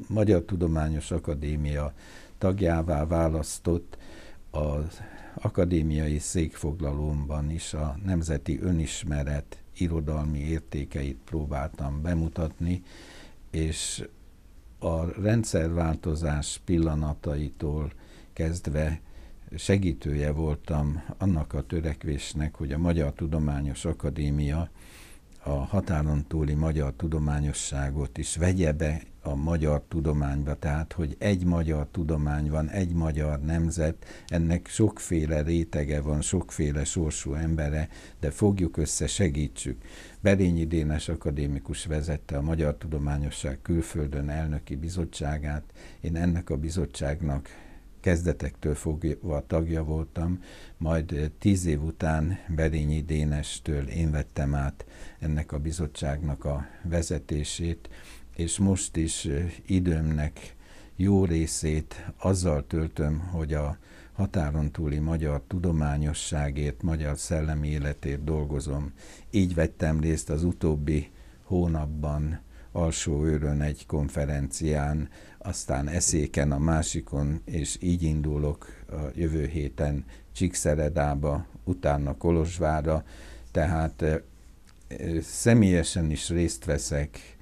S1: Magyar Tudományos Akadémia tagjává választott, az akadémiai székfoglalómban is a nemzeti önismeret irodalmi értékeit próbáltam bemutatni, és a rendszerváltozás pillanataitól kezdve segítője voltam annak a törekvésnek, hogy a Magyar Tudományos Akadémia a határon túli magyar tudományosságot is vegye be a magyar tudományba, tehát hogy egy magyar tudomány van, egy magyar nemzet, ennek sokféle rétege van, sokféle sorsú embere, de fogjuk össze, segítsük. Berényi Dénes akadémikus vezette a Magyar Tudományosság külföldön elnöki bizottságát, én ennek a bizottságnak kezdetektől fogva tagja voltam, majd tíz év után Berényi Dénestől én vettem át ennek a bizottságnak a vezetését, és most is időmnek jó részét azzal töltöm, hogy a határon túli magyar tudományosságért, magyar szellemi életért dolgozom. Így vettem részt az utóbbi hónapban Alsóőrön egy konferencián, aztán Eszéken a másikon, és így indulok a jövő héten Csíkszeredába, utána Kolozsvárra, tehát e, személyesen is részt veszek,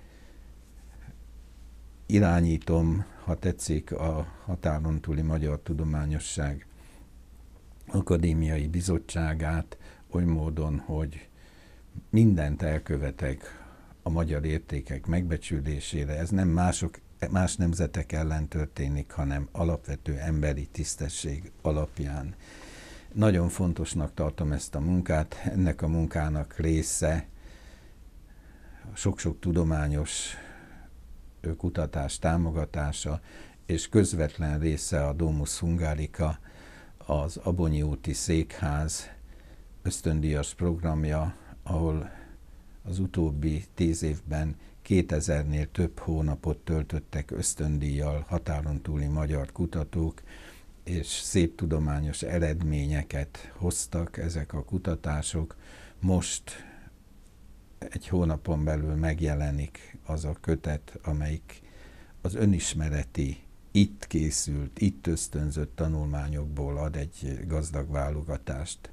S1: irányítom, ha tetszik, a határon túli magyar tudományosság akadémiai bizottságát oly módon, hogy mindent elkövetek a magyar értékek megbecsülésére. Ez nem mások, más nemzetek ellen történik, hanem alapvető emberi tisztesség alapján. Nagyon fontosnak tartom ezt a munkát, ennek a munkának része sok-sok tudományos kutatás támogatása, és közvetlen része a Domus Hungarica, az Abonyi úti székház ösztöndíjas programja, ahol az utóbbi tíz évben kétezernél több hónapot töltöttek ösztöndíjjal határon túli magyar kutatók, és szép tudományos eredményeket hoztak ezek a kutatások. Most egy hónapon belül megjelenik az a kötet, amelyik az önismereti, itt készült, itt ösztönzött tanulmányokból ad egy gazdag válogatást.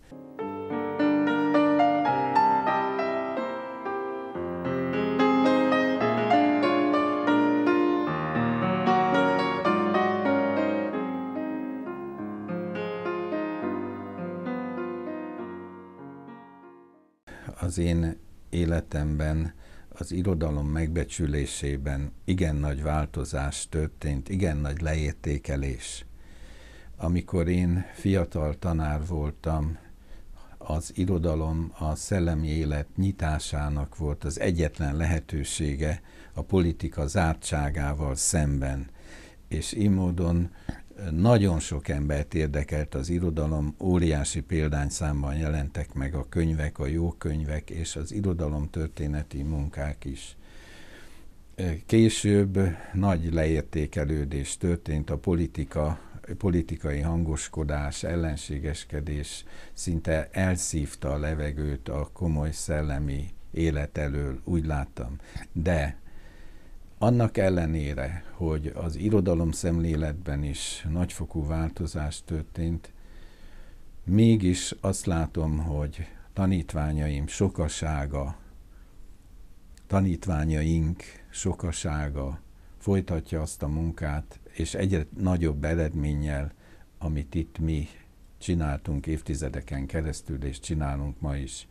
S1: Az én életemben, az irodalom megbecsülésében igen nagy változás történt, igen nagy leértékelés. Amikor én fiatal tanár voltam, az irodalom a szellemi élet nyitásának volt az egyetlen lehetősége a politika zártságával szemben. És így módon nagyon sok embert érdekelt az irodalom, óriási példányszámban jelentek meg a könyvek, a jó könyvek és az irodalomtörténeti munkák is. Később nagy leértékelődés történt, a politika, politikai hangoskodás, ellenségeskedés szinte elszívta a levegőt a komoly szellemi élet elől, úgy láttam. De annak ellenére, hogy az irodalom szemléletben is nagyfokú változás történt, mégis azt látom, hogy tanítványaim sokasága, tanítványaink sokasága folytatja azt a munkát, és egyre nagyobb eredménnyel, amit itt mi csináltunk évtizedeken keresztül, és csinálunk ma is.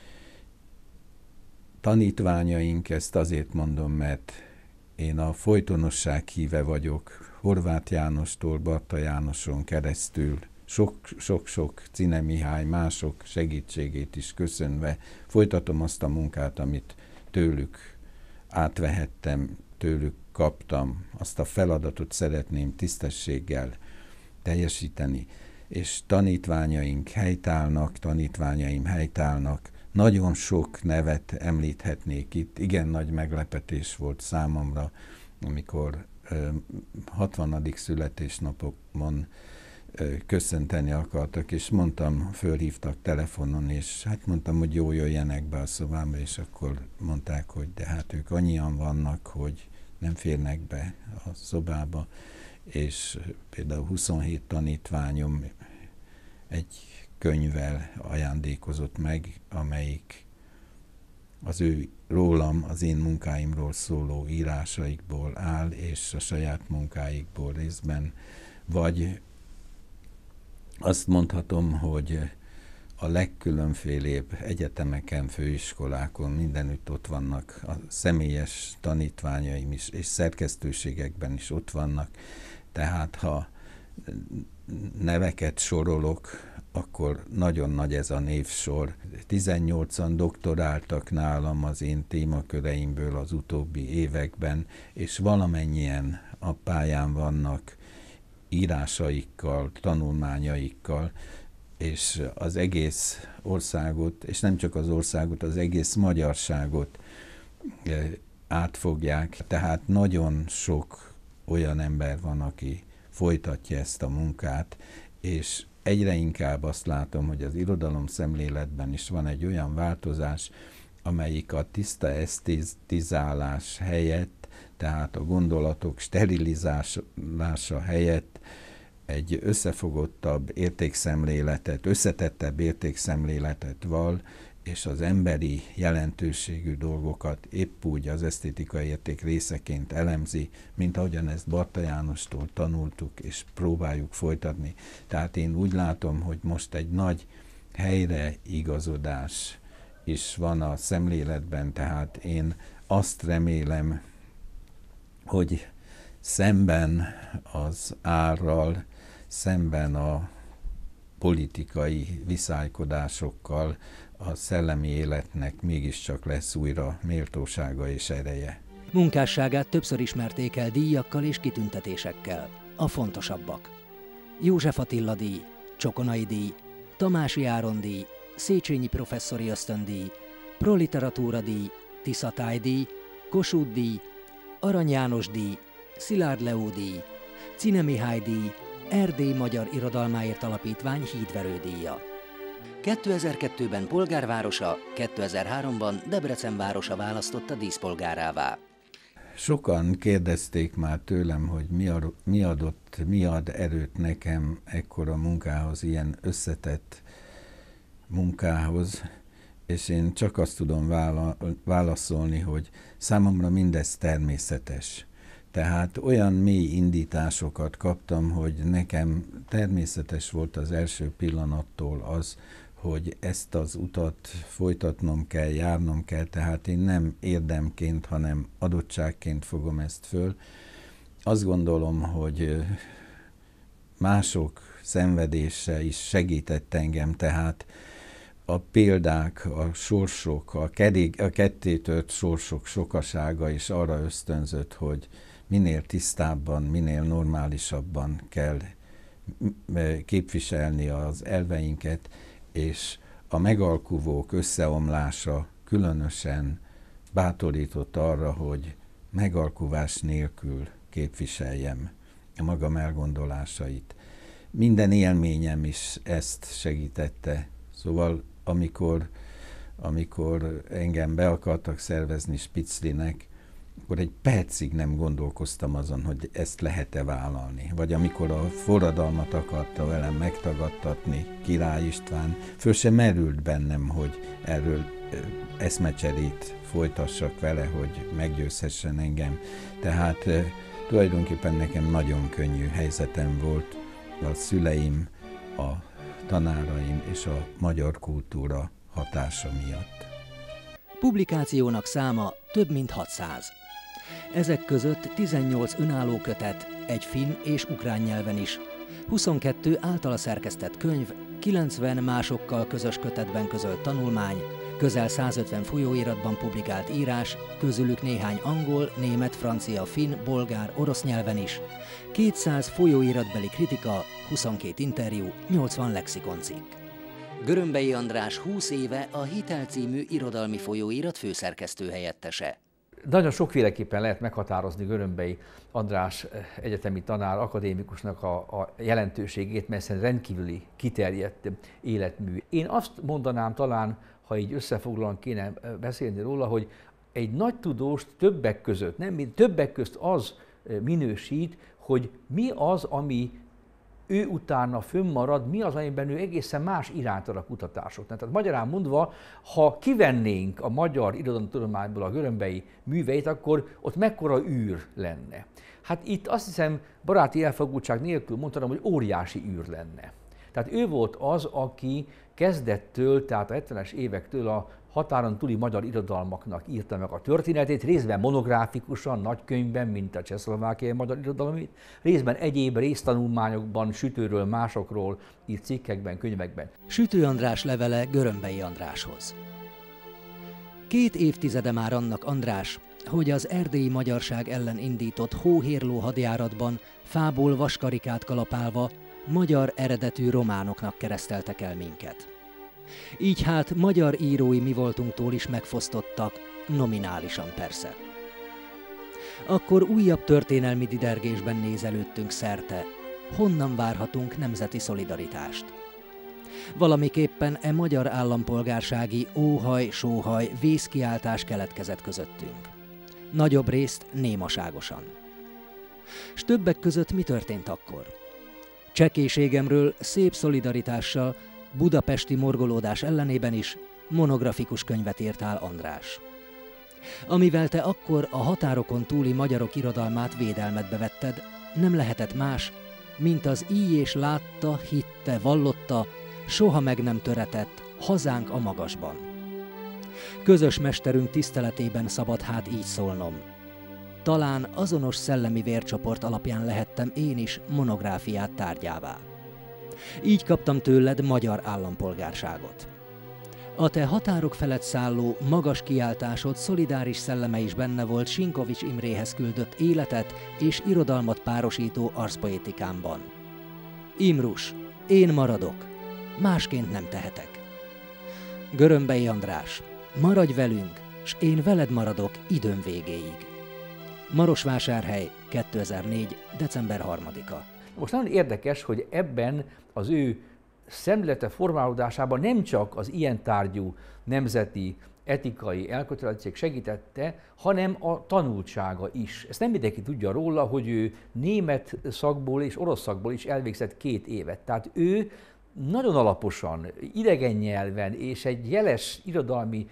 S1: Tanítványaink, ezt azért mondom, mert én a folytonosság híve vagyok, Horváth Jánostól Barta Jánoson keresztül, sok-sok Czine Mihály, mások segítségét is köszönve folytatom azt a munkát, amit tőlük átvehettem, tőlük kaptam, azt a feladatot szeretném tisztességgel teljesíteni, és tanítványaink helytállnak, tanítványaim helytállnak, nagyon sok nevet említhetnék itt, igen nagy meglepetés volt számomra, amikor ö, hatvanadik születésnapokon ö, köszönteni akartak, és mondtam, fölhívtak telefonon, és hát mondtam, hogy jó, jöjjenek be a szobámba, és akkor mondták, hogy de hát ők annyian vannak, hogy nem férnek be a szobába, és például huszonhét tanítványom egy könyvvel ajándékozott meg, amelyik az ő rólam, az én munkáimról szóló írásaikból áll, és a saját munkáikból részben, vagy azt mondhatom, hogy a legkülönfélébb egyetemeken, főiskolákon mindenütt ott vannak, a személyes tanítványaim is, és szerkesztőségekben is ott vannak, tehát ha neveket sorolok, akkor nagyon nagy ez a névsor. tizennyolcan doktoráltak nálam az én témaköreimből az utóbbi években, és valamennyien a pályán vannak írásaikkal, tanulmányaikkal, és az egész országot, és nem csak az országot, az egész magyarságot átfogják. Tehát nagyon sok olyan ember van, aki folytatja ezt a munkát, és egyre inkább azt látom, hogy az irodalom szemléletben is van egy olyan változás, amelyik a tiszta esztétizálás helyett, tehát a gondolatok sterilizálása helyett egy összefogottabb értékszemléletet, összetettebb értékszemléletet val, és az emberi jelentőségű dolgokat épp úgy az esztétikai érték részeként elemzi, mint ahogyan ezt Barta Jánostól tanultuk, és próbáljuk folytatni. Tehát én úgy látom, hogy most egy nagy helyreigazodás is van a szemléletben, tehát én azt remélem, hogy szemben az árral, szemben a politikai viszálykodásokkal a szellemi életnek mégiscsak lesz újra méltósága és ereje.
S3: Munkásságát többször ismerték el díjakkal és kitüntetésekkel. A fontosabbak: József Attila díj, Csokonai díj, Tamási Áron díj, Széchenyi professzori ösztöndíj, Proliteratúra díj, Tiszatály díj, Kossuth díj, Arany János díj, Szilárd Leó díj, Czine Mihály díj, Erdély Magyar Irodalmáért Alapítvány hídverő díja. kétezer-kettőben polgárvárosa, kétezer-háromban Debrecen városa választotta díszpolgárává.
S1: Sokan kérdezték már tőlem, hogy mi, a, mi adott, mi ad erőt nekem ekkora munkához, ilyen összetett munkához, és én csak azt tudom vála, válaszolni, hogy számomra mindez természetes. Tehát olyan mély indításokat kaptam, hogy nekem természetes volt az első pillanattól az, hogy ezt az utat folytatnom kell, járnom kell, tehát én nem érdemként, hanem adottságként fogom ezt föl. Azt gondolom, hogy mások szenvedése is segített engem, tehát a példák, a sorsok, a, kerék, a kettétört sorsok sokasága is arra ösztönzött, hogy minél tisztábban, minél normálisabban kell képviselni az elveinket, és a megalkuvók összeomlása különösen bátorított arra, hogy megalkuvás nélkül képviseljem a magam elgondolásait. Minden élményem is ezt segítette. Szóval amikor, amikor engem be akartak szervezni Spitzlinek, akkor egy percig nem gondolkoztam azon, hogy ezt lehet-e vállalni. Vagy amikor a forradalmat akarta velem megtagadtatni Király István, föl sem merült bennem, hogy erről eszmecserét folytassak vele, hogy meggyőzhessen engem. Tehát tulajdonképpen nekem nagyon könnyű helyzetem volt. A szüleim, a tanáraim és a magyar kultúra hatása miatt.
S3: Publikációnak száma több mint hatszáz. Ezek között tizennyolc önálló kötet, egy finn és ukrán nyelven is, huszonkettő általa szerkesztett könyv, kilencven másokkal közös kötetben közölt tanulmány, közel százötven folyóiratban publikált írás, közülük néhány angol, német, francia, finn, bolgár, orosz nyelven is, kétszáz folyóiratbeli kritika, huszonkét interjú, nyolcvan lexikoncikk. Görömbei András húsz éve a Hitel című irodalmi folyóirat főszerkesztő helyettese.
S2: Nagyon sokféleképpen lehet meghatározni Görömbei András egyetemi tanár, akadémikusnak a, a jelentőségét, mert ez rendkívüli kiterjedt életmű. Én azt mondanám talán, ha így összefoglalóan kéne beszélni róla, hogy egy nagy tudóst többek között, nem mint többek közt az minősít, hogy mi az, ami ő utána fönnmarad, mi az, amiben ő egészen más irányt ad a kutatásoknak. Tehát magyarán mondva, ha kivennénk a magyar irodalomtudományból a Görömbei műveit, akkor ott mekkora űr lenne. Hát itt azt hiszem, baráti elfogultság nélkül mondhatom, hogy óriási űr lenne. Tehát ő volt az, aki kezdettől, tehát a hetvenes évektől a határon túli magyar irodalmaknak írta meg a történetét, részben monográfikusan, nagykönyvben, mint a csehszlovákiai magyar irodalomét, részben egyéb résztanulmányokban, Sütőről, másokról írt cikkekben, könyvekben.
S3: Sütő András levele Görömbei Andráshoz. Két évtizede már annak András, hogy az erdélyi magyarság ellen indított hóhérló hadjáratban fából vaskarikát kalapálva magyar eredetű románoknak kereszteltek el minket. Így hát magyar írói mi voltunktól is megfosztottak, nominálisan persze. Akkor újabb történelmi didergésben nézelődtünk szerte, honnan várhatunk nemzeti szolidaritást. Valamiképpen e magyar állampolgársági óhaj-sóhaj vészkiáltás keletkezett közöttünk. Nagyobb részt némaságosan. S többek között mi történt akkor? Csekéségemről szép szolidaritással, budapesti morgolódás ellenében is monografikus könyvet írtál, András. Amivel te akkor a határokon túli magyarok irodalmát védelmetbe vetted, nem lehetett más, mint az így és látta, hitte, vallotta, soha meg nem töretett hazánk a magasban. Közös mesterünk tiszteletében szabad hát így szólnom. Talán azonos szellemi vércsoport alapján lehettem én is monográfiát tárgyává. Így kaptam tőled magyar állampolgárságot. A te határok felett szálló, magas kiáltásod szolidáris szelleme is benne volt Sinkovics Imréhez küldött életet és irodalmat párosító arszpoétikámban. Imrus, én maradok, másként nem tehetek. Görömbei András, maradj velünk, s én veled maradok időm végéig. Marosvásárhely, kétezer-négy. december harmadika.
S2: Most nagyon érdekes, hogy ebben az ő szemlélete formálódásában nem csak az ilyen tárgyú nemzeti, etikai elkötelezettség segítette, hanem a tanultsága is. Ezt nem mindenki tudja róla, hogy ő német szakból és orosz szakból is elvégzett két évet. Tehát ő nagyon alaposan, idegen nyelven és egy jeles irodalmi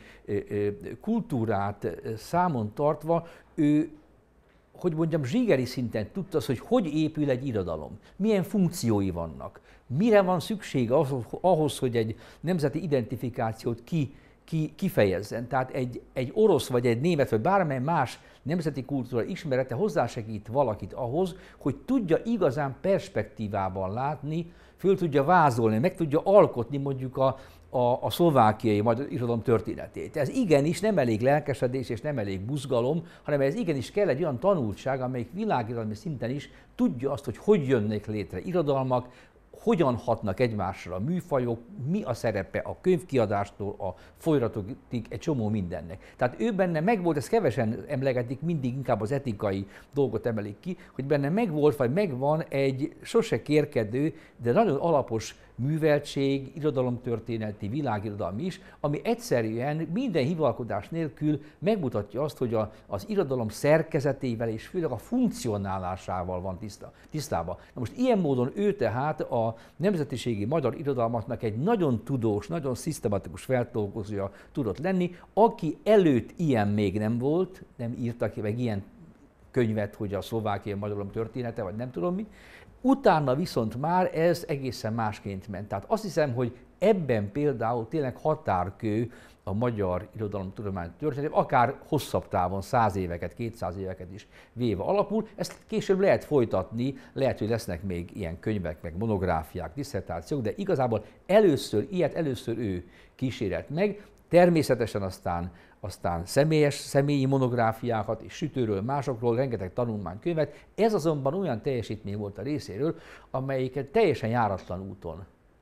S2: kultúrát számon tartva, ő, hogy mondjam, zsigeri szinten tudta az, hogy hogy épül egy irodalom, milyen funkciói vannak, mire van szükség ahhoz, hogy egy nemzeti identifikációt ki, ki, kifejezzen. Tehát egy, egy orosz, vagy egy német, vagy bármely más nemzeti kultúra ismerete hozzásegít valakit ahhoz, hogy tudja igazán perspektívában látni, föl tudja vázolni, meg tudja alkotni mondjuk a, a, a szlovákiai magyar irodalom történetét. Ez igenis nem elég lelkesedés és nem elég buzgalom, hanem ez igenis kell egy olyan tanultság, amelyik világirodalmi szinten is tudja azt, hogy hogy jönnek létre irodalmak, hogyan hatnak egymásra a műfajok, mi a szerepe a könyvkiadástól, a folyóiratokig, egy csomó mindennek. Tehát ő benne megvolt, ezt kevesen emlegetik, mindig inkább az etikai dolgot emelik ki, hogy benne megvolt, vagy megvan egy sose kérkedő, de nagyon alapos műveltség, irodalomtörténeti, világirodalmi is, ami egyszerűen minden hivalkodás nélkül megmutatja azt, hogy a, az irodalom szerkezetével és főleg a funkcionálásával van tiszta, tisztában. Na most ilyen módon ő tehát a nemzetiségi magyar irodalmaknak egy nagyon tudós, nagyon szisztematikus feltolgozója tudott lenni, aki előtt ilyen még nem volt, nem írtak meg ilyen könyvet, hogy a szlovákiai magyarom története, vagy nem tudom mi. Utána viszont már ez egészen másként ment. Tehát azt hiszem, hogy ebben például tényleg határkő a magyar irodalomtudomány történet, akár hosszabb távon, száz éveket, kétszáz éveket is véve alapul. Ezt később lehet folytatni, lehet, hogy lesznek még ilyen könyvek, meg monográfiák, disszertációk, de igazából először, ilyet először ő kísérelt meg, természetesen aztán aztán személyes, személyi monográfiákat és Sütőről, másokról, rengeteg tanulmánykönyvet. Ez azonban olyan teljesítmény volt a részéről, amelyiket teljesen járatlan úton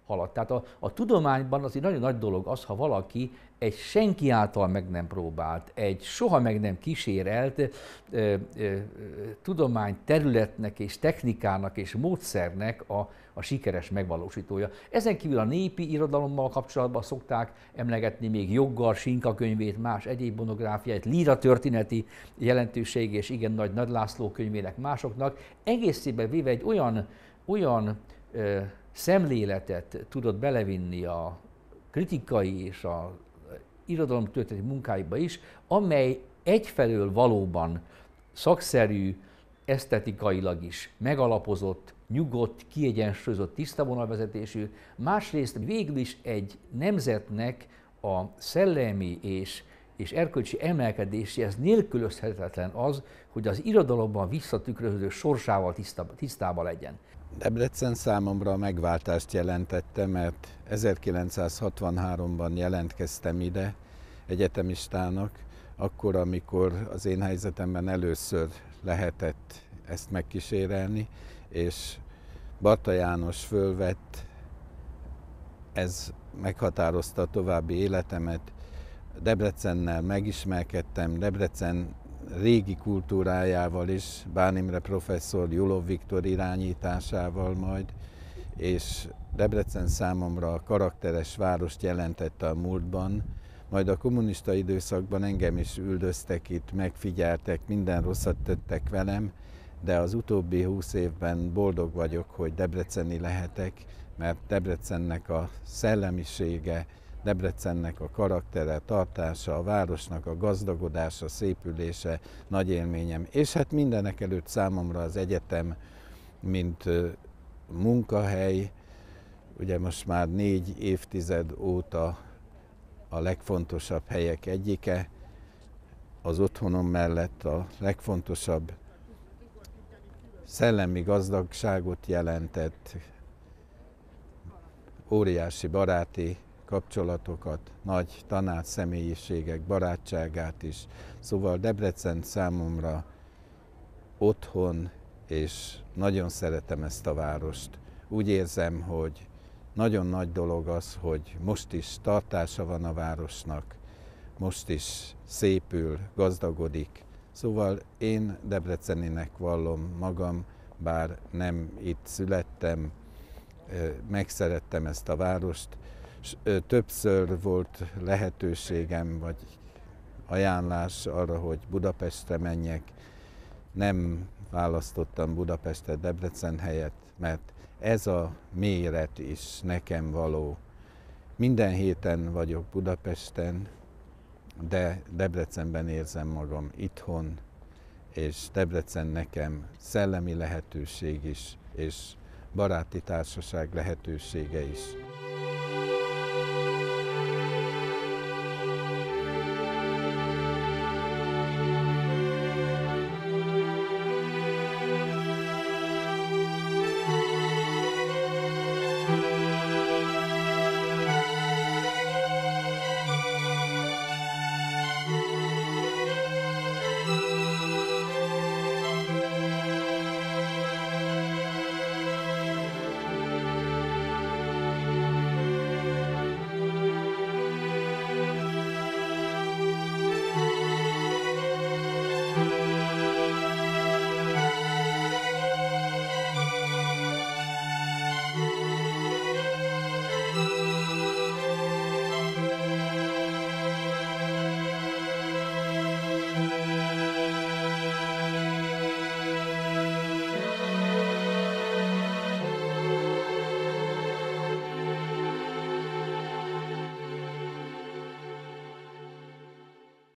S2: halad. Tehát a, a tudományban azért nagyon nagy dolog az, ha valaki egy senki által meg nem próbált, egy soha meg nem kísérelt ö, ö, ö, tudományterületnek és technikának és módszernek a, a sikeres megvalósítója. Ezen kívül a népi irodalommal kapcsolatban szokták emlegetni még Joggar Sinka könyvét, más egyéb monográfiáit, Líra történeti jelentőség és igen nagy Nagy László könyvének másoknak. Egészében véve egy olyan, olyan ö, szemléletet tudott belevinni a kritikai és a irodalomtörténeti munkáiba is, amely egyfelől valóban szakszerű, esztetikailag is megalapozott, nyugodt, kiegyensúlyozott, tiszta vonalvezetésű, másrészt végül is egy nemzetnek a szellemi és, és erkölcsi emelkedéséhez nélkülözhetetlen az, hogy az irodalomban visszatükröződő sorsával tisztában tisztába legyen.
S1: Debrecen számomra a megváltást jelentette, mert ezerkilencszázhatvanháromban jelentkeztem ide egyetemistának, akkor, amikor az én helyzetemben először lehetett ezt megkísérelni, és Barta János fölvett, ez meghatározta a további életemet. Debrecennel megismerkedtem, Debrecen régi kultúrájával is, Bán Imre professzor, Gyulov Viktor irányításával majd, és Debrecen számomra karakteres várost jelentette a múltban, majd a kommunista időszakban engem is üldöztek itt, megfigyeltek, minden rosszat tettek velem, de az utóbbi húsz évben boldog vagyok, hogy debreceni lehetek, mert Debrecennek a szellemisége, Debrecennek a karaktere, tartása, a városnak a gazdagodása, szépülése nagy élményem. És hát mindenek előtt számomra az egyetem, mint munkahely, ugye most már négy évtized óta a legfontosabb helyek egyike, az otthonom mellett a legfontosabb szellemi gazdagságot jelentett, óriási baráti kapcsolatokat, nagy tanács személyiségek barátságát is. Szóval Debrecen számomra otthon, és nagyon szeretem ezt a várost. Úgy érzem, hogy nagyon nagy dolog az, hogy most is tartása van a városnak, most is szépül, gazdagodik. Szóval én debreceninek vallom magam, bár nem itt születtem, megszerettem ezt a várost. Többször volt lehetőségem, vagy ajánlás arra, hogy Budapestre menjek. Nem választottam Budapestet Debrecen helyett, mert ez a méret is nekem való. Minden héten vagyok Budapesten, de Debrecenben érzem magam itthon, és Debrecen nekem szellemi lehetőség is, és baráti társaság lehetősége is.